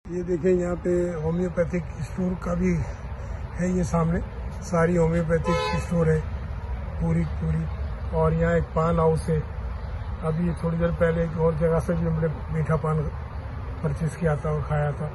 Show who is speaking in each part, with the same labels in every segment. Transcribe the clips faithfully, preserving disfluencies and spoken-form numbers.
Speaker 1: ये देखें यहाँ पे होम्योपैथिक स्टोर का भी है, ये सामने सारी होम्योपैथिक स्टोर है पूरी पूरी। और यहाँ एक पान हाउस है। अभी थोड़ी देर पहले एक और जगह से भी हमने मीठा पान परचेज किया था और खाया था।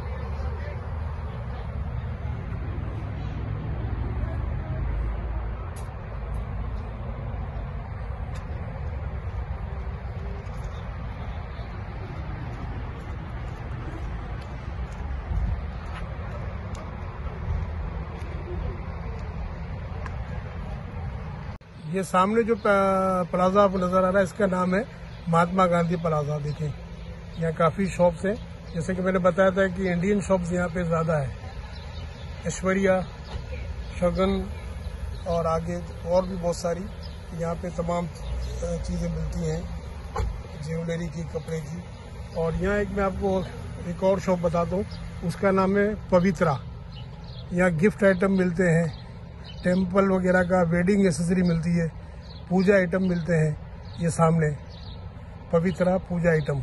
Speaker 1: ये सामने जो प्लाजा आपको नजर आ रहा है, इसका नाम है महात्मा गांधी प्लाजा। देखें यहाँ काफी शॉप्स हैं। जैसे कि मैंने बताया था कि इंडियन शॉप्स यहाँ पे ज्यादा है। ऐश्वर्या, शगन और आगे और भी बहुत सारी यहाँ पे तमाम चीजें मिलती हैं, ज्वेलरी की, कपड़े की। और यहाँ एक मैं आपको एक और शॉप बताता हूँ, उसका नाम है पवित्रा। यहाँ गिफ्ट आइटम मिलते हैं, टेम्पल वगैरह का वेडिंग एसेसरी मिलती है, पूजा आइटम मिलते हैं। ये सामने पवित्रा पूजा आइटम,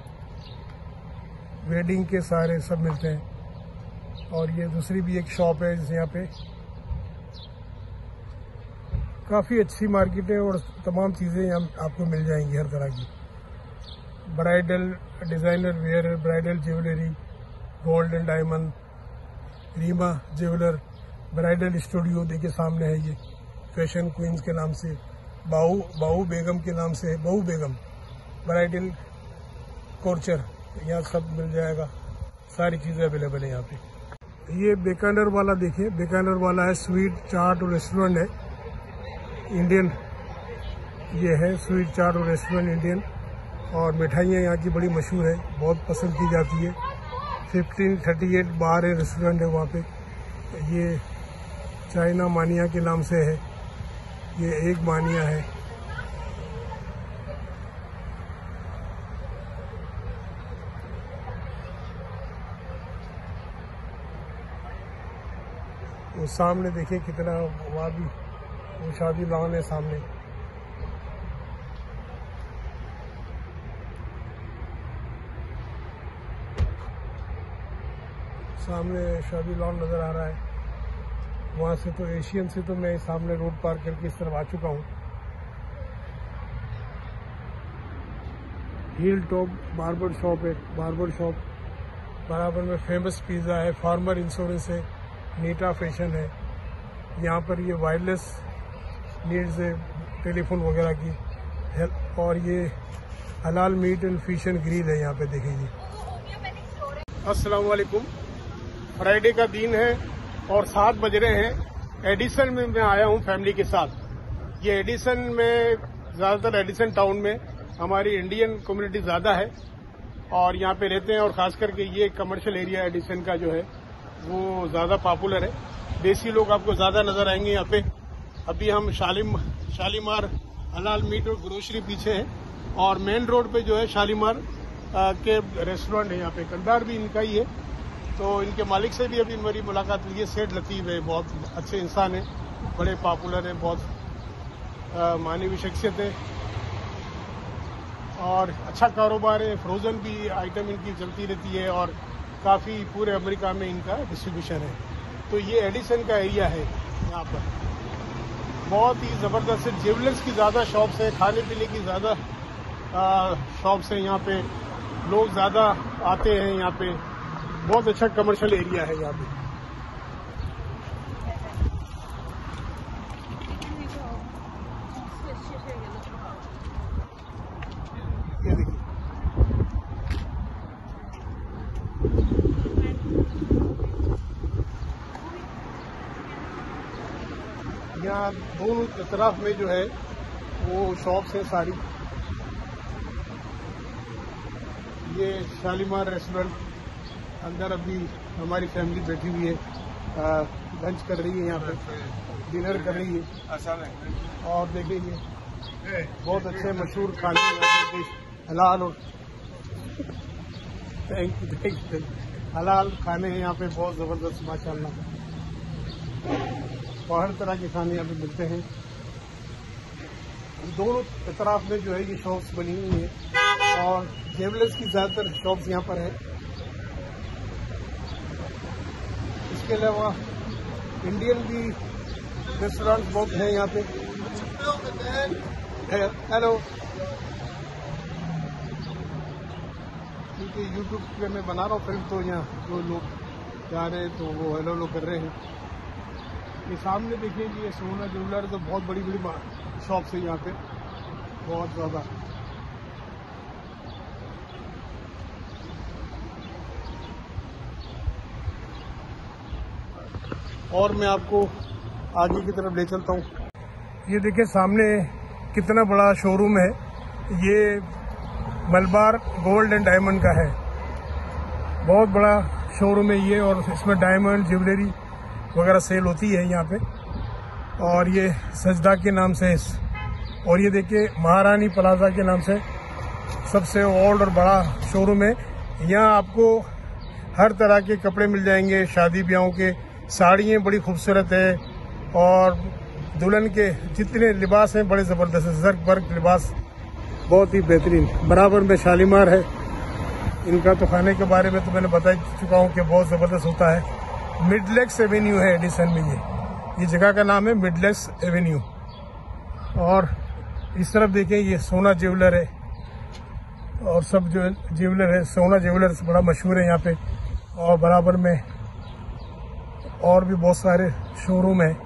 Speaker 1: वेडिंग के सारे सब मिलते हैं। और ये दूसरी भी एक शॉप है जिस यहाँ पे काफी अच्छी मार्केट है और तमाम चीजें यहाँ आपको मिल जाएंगी हर तरह की। Bridal designer wear, bridal jewellery, gold and diamond, Reema jeweller, bridal studio देखिए सामने है। ये फैशन क्वींस के नाम से, बाहू बाहू बेगम के नाम से, बहू बेगम ब्राइडल कोर्चर, यहाँ सब मिल जाएगा। सारी चीजें अवेलेबल है यहाँ पे। ये बीकानेर वाला देखिए, बीकानेर वाला है स्वीट चाट और रेस्टोरेंट है इंडियन। ये है स्वीट चाट और रेस्टोरेंट इंडियन। और मिठाइयाँ यहाँ की बड़ी मशहूर है, बहुत पसंद की जाती है। फिफ्टीन थर्टी एट बार है, रेस्टोरेंट है वहाँ पे। ये चाइना मानिया के नाम से है, ये एक मानिया है। वो सामने देखिए कितना, वहाँ भी वो शादी लॉन है सामने। सामने शादी लॉन नजर आ रहा है। वहां से तो एशियन से तो मैं सामने रोड पार करके इस तरफ आ चुका हूँ। हिल टॉप बार्बर शॉप है, बार्बर शॉप बराबर में फेमस पिज्जा है, फार्मर इंश्योरेंस है, नीटा फैशन है। यहाँ पर ये वायरलेस नीड्स है, टेलीफोन वगैरह की हेल्प। और ये हलाल meat and fish and grill है यहाँ पे, देखिए। अस्सलाम वालेकुम। फ्राइडे का दिन है और सात बज रहे हैं। एडिसन में मैं आया हूं फैमिली के साथ। ये एडिसन में, ज्यादातर एडिसन टाउन में हमारी इंडियन कम्युनिटी ज्यादा है और यहाँ पे रहते हैं। और खास करके ये कमर्शियल एरिया एडिसन का जो है वो ज्यादा पॉपुलर है। देसी लोग आपको ज्यादा नजर आएंगे यहाँ पे। अभी हम शालिम शालीमार हलाल मीट और ग्रोसरी पीछे है और मेन रोड पे जो है शालीमार के रेस्टोरेंट है। यहाँ पे कंधार भी इनका ही है। तो इनके मालिक से भी अभी मेरी मुलाकात हुई है। सेठ लतीफ है, बहुत अच्छे इंसान है, बड़े पॉपुलर है, बहुत मानवीय शख्सियत है और अच्छा कारोबार है। फ्रोजन भी आइटम इनकी चलती रहती है और काफी पूरे अमेरिका में इनका डिस्ट्रीब्यूशन है। तो ये एडिसन का एरिया है। यहाँ पर बहुत ही जबरदस्त ज्वेलर्स की ज्यादा शॉप्स है, खाने पीने की ज्यादा शॉप्स है। यहाँ पे लोग ज्यादा आते हैं। यहाँ पे बहुत अच्छा कमर्शियल एरिया है यहाँ पे। ये देखिए, यहाँ दोनों तरफ में जो है वो शॉप्स है सारी। ये शालीमार रेस्टोरेंट, अंदर अभी हमारी फैमिली बैठी हुई है, लंच कर रही है, यहाँ पे डिनर कर रही है। और देखिए बहुत अच्छे मशहूर खाने यहाँ पे हलाल और थैंक यू थैंक यू हलाल खाने हैं यहाँ पे बहुत जबरदस्त माशाल्लाह। और हर तरह के खाने यहाँ पे मिलते हैं। दोनों तरफ में जो है ये शॉप्स बनी हुई है और ज्वेलर्स की ज्यादातर शॉप्स यहाँ पर है। इसके अलावा इंडियन भी रेस्टोरेंट बहुत हैं यहाँ पे। हेलो, क्योंकि यूट्यूब पे मैं बना रहा हूँ फिल्म, तो यहाँ जो लोग जा रहे हैं तो वो हेलो हेलो कर रहे हैं। ये सामने देखिए कि ये सोना ज्वेलर, तो बहुत बड़ी बड़ी शॉप्स है यहाँ पे, बहुत ज़्यादा। और मैं आपको आगे की तरफ ले चलता हूँ। ये देखिए सामने कितना बड़ा शोरूम है, ये मलबार गोल्ड एंड डायमंड का है। बहुत बड़ा शोरूम है ये, और इसमें डायमंड ज्वेलरी वगैरह सेल होती है यहाँ पे। और ये सजदा के नाम से, और ये देखिए महारानी प्लाजा के नाम से सबसे ओल्ड और बड़ा शोरूम है। यहाँ आपको हर तरह के कपड़े मिल जाएंगे, शादी ब्याहों के, साड़ियाँ बड़ी खूबसूरत है, और दुल्हन के जितने लिबास हैं बड़े ज़बरदस्त है, जर्क वर्क लिबास बहुत ही बेहतरीन। बराबर में शालीमार है। इनका तो खाने के बारे में तो मैंने बता चुका हूँ कि बहुत ज़बरदस्त होता है। मिडलेक्स एवेन्यू है एडिसन में, ये ये जगह का नाम है मिडलेक्स एवेन्यू। और इस तरफ देखें ये सोना ज्वेलर है, और सब जो ज्वेलर है, सोना ज्वेलर बड़ा मशहूर है यहाँ पे। और बराबर में और भी बहुत सारे शोरूम है।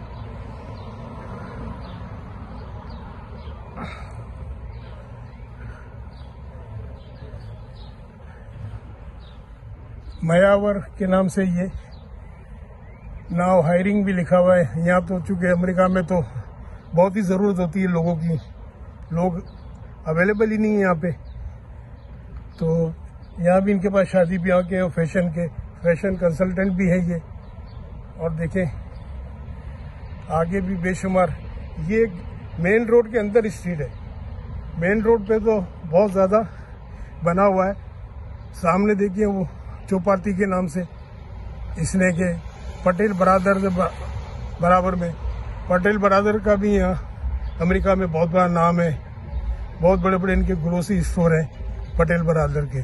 Speaker 1: मयावर के नाम से ये नाउ हायरिंग भी लिखा हुआ है। यहाँ तो चूंकि अमेरिका में तो बहुत ही ज़रूरत होती है लोगों की, लोग अवेलेबल ही नहीं है यहाँ पे, तो यहाँ भी इनके पास शादी ब्याह के और फैशन के फैशन कंसल्टेंट भी है ये। और देखें आगे भी बेशुमार, ये मेन रोड के अंदर स्ट्रीट है, मेन रोड पे तो बहुत ज़्यादा बना हुआ है। सामने देखिए वो चौपाटी के नाम से इसने के पटेल बरादर से बराबर में, पटेल बरादर का भी यहाँ अमेरिका में बहुत बड़ा नाम है। बहुत बड़े बड़े इनके ग्रोसरी स्टोर हैं पटेल बरादर के।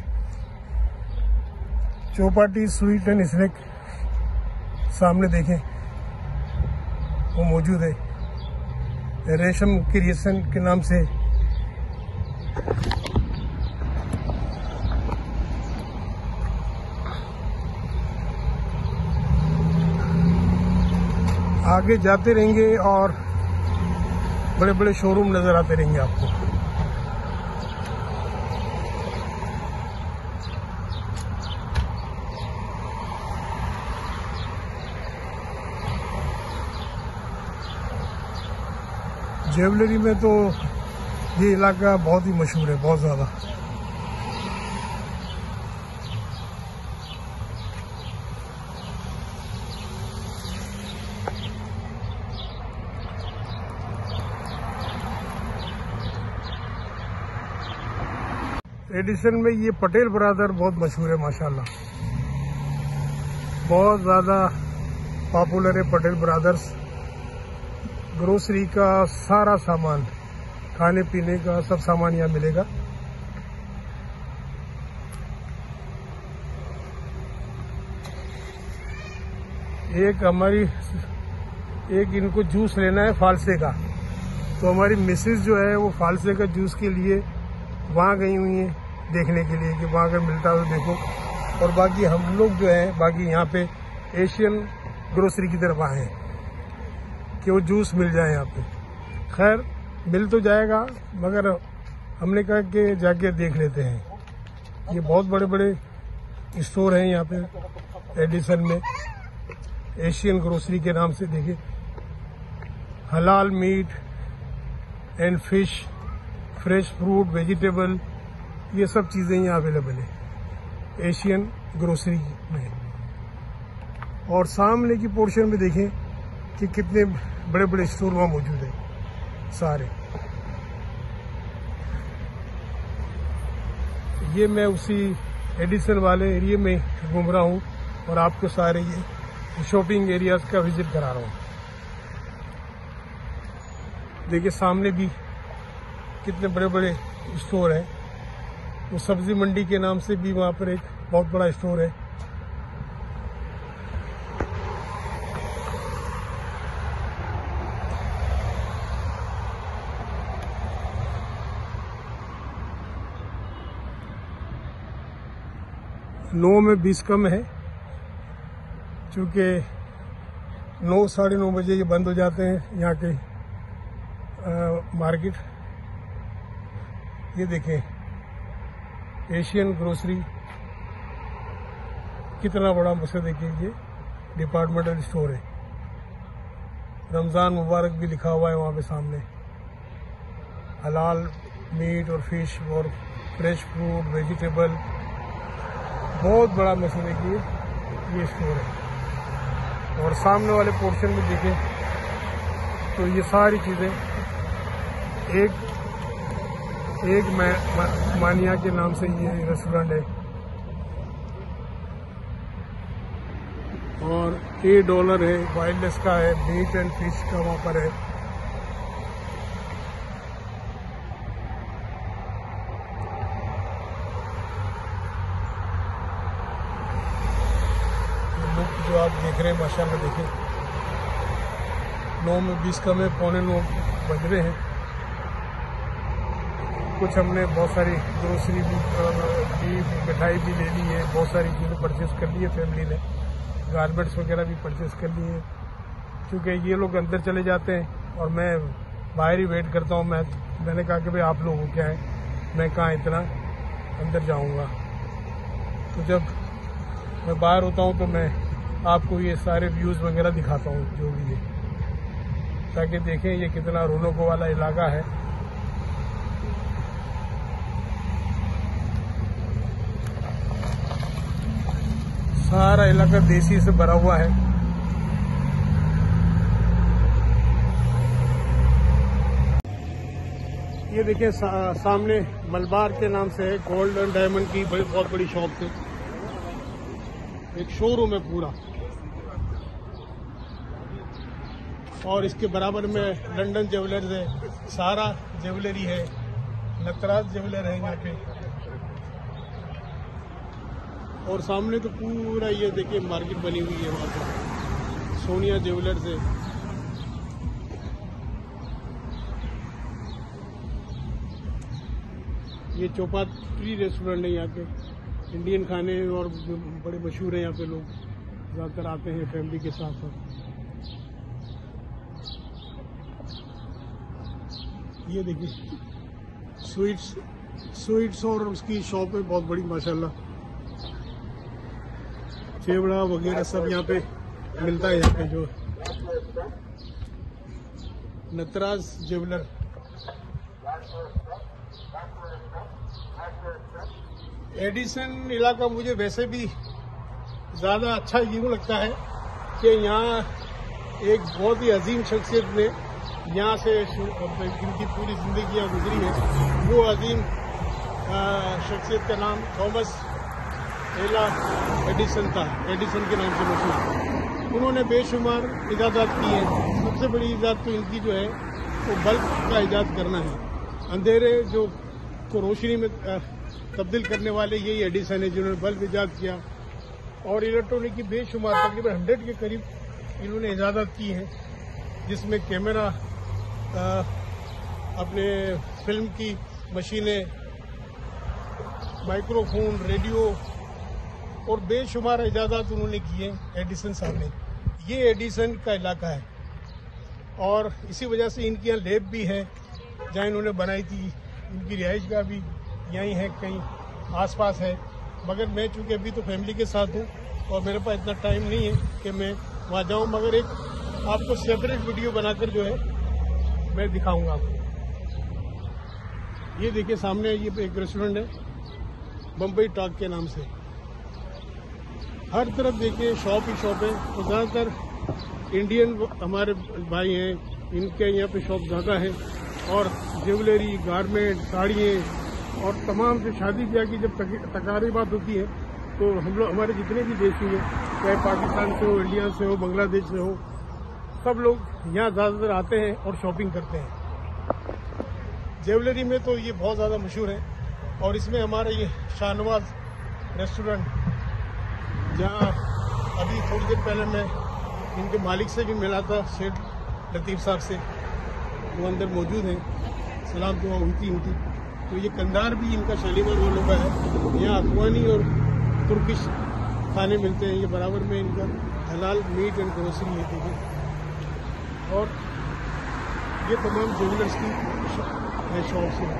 Speaker 1: चौपाटी स्वीट एंड स्नैक सामने देखें वो मौजूद है, रेशम क्रिएशन के नाम से। आगे जाते रहेंगे और बड़े बड़े शोरूम नजर आते रहेंगे आपको। ज्वेलरी में तो ये इलाका बहुत ही मशहूर है, बहुत ज़्यादा। एडिसन में ये पटेल ब्रदर बहुत मशहूर है माशाल्लाह, बहुत ज़्यादा पॉपुलर है पटेल ब्रदर्स। ग्रोसरी का सारा सामान, खाने पीने का सब सामान यहाँ मिलेगा। एक हमारी एक इनको जूस लेना है फालसे का, तो हमारी मिसेज जो है वो फालसे का जूस के लिए वहाँ गई हुई है देखने के लिए कि वहाँ अगर मिलता हो तो देखो। और बाकी हम लोग जो है बाकी यहाँ पे एशियन ग्रोसरी की तरफ आए हैं कि वो जूस मिल जाए यहाँ पे। खैर मिल तो जाएगा, मगर हमने कहा कि जाके देख लेते हैं। ये बहुत बड़े बड़े स्टोर हैं यहाँ पे एडिसन में, एशियन ग्रोसरी के नाम से। देखिए हलाल meat and fish, fresh fruit, vegetable, ये सब चीज़ें यहाँ अवेलेबल है एशियन ग्रोसरी में। और सामने की पोर्शन में देखें कि कितने बड़े बड़े स्टोर वहाँ मौजूद हैं सारे। ये मैं उसी एडिसन वाले एरिया में घूम रहा हूँ और आपको सारे ये शॉपिंग एरियाज का विजिट करा रहा हूँ। देखिए सामने भी कितने बड़े बड़े स्टोर हैं। वो सब्जी मंडी के नाम से भी वहाँ पर एक बहुत बड़ा स्टोर है। नौ में बीस कम है, क्योंकि नौ साढ़े नौ बजे ये बंद हो जाते हैं यहाँ के मार्केट। ये देखें एशियन ग्रोसरी कितना बड़ा मसला, देखिए ये डिपार्टमेंटल स्टोर है। रमज़ान मुबारक भी लिखा हुआ है वहाँ पे सामने। हलाल मीट और फिश और फ्रेश फ्रूट वेजिटेबल, बहुत बड़ा मसला, देखिए ये स्टोर है। और सामने वाले पोर्शन में देखें तो ये सारी चीज़ें एक एक मा, मा, मानिया के नाम से ये रेस्टोरेंट है। और ए डॉलर है, वाइल्डलेस का है, मीट एंड फिश का वहाँ पर है। जो आप देख रहे हैं माशाल्लाह, देखिए नौ में बीस कम है, पौने नौ बज रहे हैं। कुछ हमने बहुत सारी ग्रोसरी भी भी मिठाई भी ले ली है, बहुत सारी चीज़ें परचेस कर ली है फैमिली ने, गारमेंट्स वगैरह भी परचेस कर लिए हैं। क्योंकि ये लोग अंदर चले जाते हैं और मैं बाहर ही वेट करता हूँ। मैं मैंने कहा कि भाई आप लोग हो क्या है, मैं कहाँ इतना अंदर जाऊँगा। तो जब मैं बाहर होता हूँ तो मैं आपको ये सारे व्यूज़ वगैरह दिखाता हूँ जो भी है, ताकि देखें ये कितना रौनकों वाला इलाका है। सारा इलाका देसी से भरा हुआ है। ये देखिए सा, सामने मलबार के नाम से है, गोल्ड एंड डायमंड की बड़ी बहुत बड़ी शॉप है, एक शोरूम है पूरा। और इसके बराबर में लंदन ज्वेलर्स है, सारा ज्वेलरी है, नटराज ज्वेलर है यहाँ पे। और सामने तो पूरा ये देखिए मार्केट बनी हुई है, वहाँ पे सोनिया ज्वेलर्स है। ये चौपाटी रेस्टोरेंट है यहाँ के, इंडियन खाने और बड़े मशहूर हैं यहाँ पे, लोग ज़्यादातर आते हैं फैमिली के साथ साथ। ये देखिए स्वीट्स स्वीट्स और उसकी शॉप है बहुत बड़ी माशाल्लाह। चिवड़ा वगैरह सब यहाँ पे मिलता है। यहाँ पे जो नटराज ज्वेलर, एडिसन इलाका मुझे वैसे भी ज़्यादा अच्छा यूँ लगता है कि यहाँ एक बहुत ही अजीम शख्सियत ने यहाँ से जिनकी पूरी जिंदगी यहाँ गुजरी है, वो अजीम शख्सियत का नाम थॉमस एला एडिसन था, एडिसन के नाम से मशहूर। उन्होंने बेशुमार इजादात की हैं। सबसे बड़ी इजाद तो इनकी जो है वो बल्ब का इजाद करना है। अंधेरे जो को रोशनी में तब्दील करने वाले यही एडिसन है जिन्होंने बल्ब इजाद किया। और इलेक्ट्रॉनिक की बेशुमार तकरीबन हंड्रेड के करीब इन्होंने इजादात की हैं, जिसमें कैमरा, अपने फिल्म की मशीनें, माइक्रोफोन, रेडियो और बेशुमार इजाज़त उन्होंने की हैं एडिसन साहब ने। ये एडिसन का इलाका है और इसी वजह से इनकी यहाँ लैब भी है जहाँ इन्होंने बनाई थी। इनकी रिहाइश गाह भी यहीं है, कहीं आसपास है। मगर मैं चूँकि अभी तो फैमिली के साथ हूँ और मेरे पास इतना टाइम नहीं है कि मैं वहाँ जाऊँ, मगर एक आपको सेपरेट वीडियो बनाकर जो है मैं दिखाऊंगा आपको। ये देखिए सामने ये एक रेस्टोरेंट है बम्बई टॉक के नाम से। हर तरफ देखिए शॉप ही शॉप है और ज़्यादातर इंडियन हमारे भाई हैं, इनके यहाँ पे शॉप ज़्यादा है। और ज्वेलरी, गारमेंट, साड़ियाँ और तमाम से शादी ब्याह की जब तकारीबात होती है तो हम लोग, हमारे जितने भी देशी हैं, चाहे पाकिस्तान से हो, इंडिया से हो, बांग्लादेश से हो, सब लोग यहाँ ज़्यादातर आते हैं और शॉपिंग करते हैं। ज्वेलरी में तो ये बहुत ज़्यादा मशहूर है। और इसमें हमारा ये शाहनवाज रेस्टोरेंट, जहाँ अभी थोड़ी देर पहले मैं इनके मालिक से भी मिला था, शेख लतीफ़ साहब से, वो अंदर मौजूद हैं, सलाम दुआ उनकी उनकी। तो ये कंधार भी इनका शालीमार वालों का है। यहाँ अफगानी और तुर्किश खाने मिलते हैं। ये बराबर में इनका हलाल मीट एंड ग्रोसरी है देखिए। और ये तमाम ज्वेलर्स की शॉप्स हैं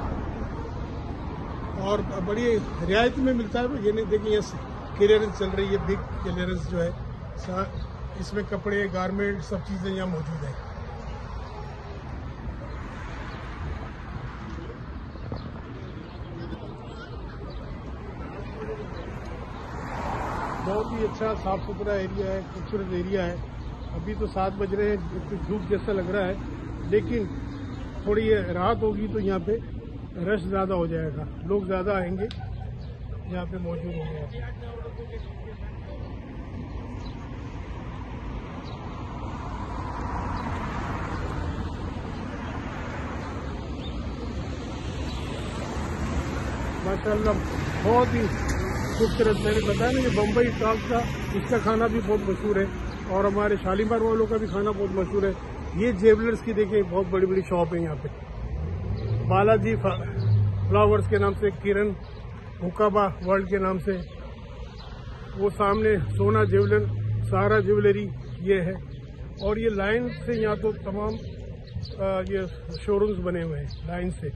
Speaker 1: और बड़ी रियायत में मिलता है। ये नहीं देखिए, यहाँ क्लियरेंस चल रही है, बिग क्लियरेंस जो है, इसमें कपड़े, गारमेंट, सब चीज़ें यहाँ मौजूद हैं। बहुत ही अच्छा साफ सुथरा एरिया है, खूबसूरत एरिया है। अभी तो सात बज रहे हैं, कुछ धूप जैसा लग रहा है, लेकिन थोड़ी रात होगी तो यहाँ पे रश ज़्यादा हो जाएगा, लोग ज़्यादा आएंगे, यहाँ पे मौजूद होंगे। माशाल्लाह बहुत ही खूबसूरत। मैंने बताया ना, ये बम्बई टॉक का, इसका खाना भी बहुत मशहूर है और हमारे शालीमार वालों का भी खाना बहुत मशहूर है। ये ज्वेलर्स की देखिए बहुत बड़ी बड़ी शॉप है यहाँ पे। बालाजी फ्लावर्स के नाम से, किरण हुकाबा वर्ल्ड के नाम से, वो सामने सोना ज्वेलर, सारा ज्वेलरी ये है। और ये लाइन से यहाँ तो तमाम आ, ये शोरूम्स बने हुए हैं लाइन से।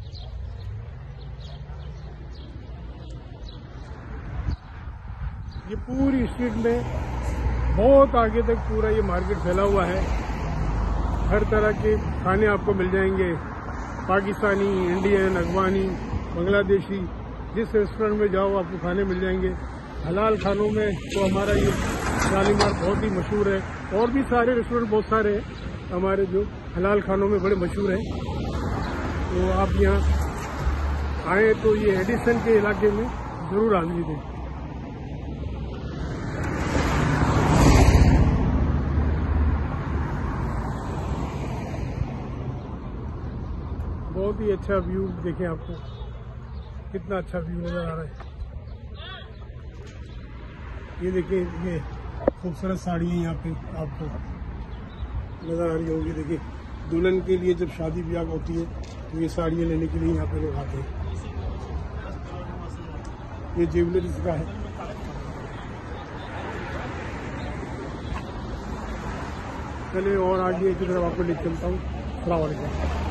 Speaker 1: ये पूरी स्ट्रीट में बहुत आगे तक पूरा ये मार्केट फैला हुआ है। हर तरह के खाने आपको मिल जाएंगे, पाकिस्तानी, इंडियन, अफगानी, बांग्लादेशी, जिस रेस्टोरेंट में जाओ आपको खाने मिल जाएंगे। हलाल खानों में तो हमारा ये शालीमार बहुत ही मशहूर है, और भी सारे रेस्टोरेंट बहुत सारे हैं हमारे जो हलाल खानों में बड़े मशहूर हैं। तो आप यहाँ आए तो ये एडिसन के इलाके में ज़रूर हाजिरी दें। बहुत ही अच्छा व्यू देखें, आपको कितना अच्छा व्यू नज़र आ रहा है। ये देखिए, ये खूबसूरत साड़ियाँ यहाँ पे आपको नज़र आ रही होगी। देखिए, दुल्हन के लिए जब शादी ब्याह होती है तो ये साड़ियाँ लेने के लिए यहाँ पे लोग आते हैं। ये ज्वेलरीज का है। चलिए और आगे की तरफ आपको ले चलता हूँ। अस्सलाम वालेकुम।